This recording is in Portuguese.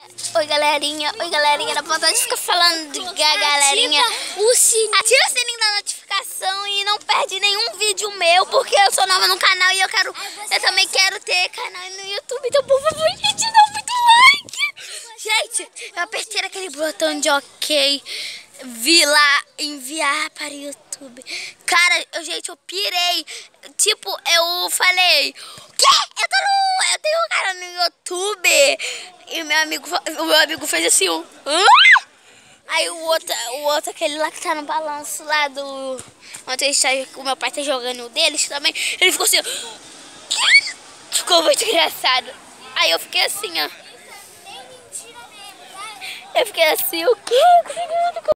Oi, galerinha. Oi, galerinha. Dá vontade de ficar falando de galerinha. Ativa o sininho da notificação e não perde nenhum vídeo meu, porque eu sou nova no canal e eu também quero ter canal no YouTube. Então, por favor, gente, dá muito like. Gente, eu apertei aquele botão de ok. Vi lá enviar para o YouTube. Cara, gente, eu pirei. Tipo, eu falei, o quê? Eu tenho um canal no YouTube. E o meu amigo fez assim, hã? Aí o outro, aquele lá que tá no balanço lá do... Ontem o meu pai tá jogando o deles também. Ele ficou assim, quê? Ficou muito engraçado. Aí eu fiquei assim, ó. Eu fiquei assim, o quê?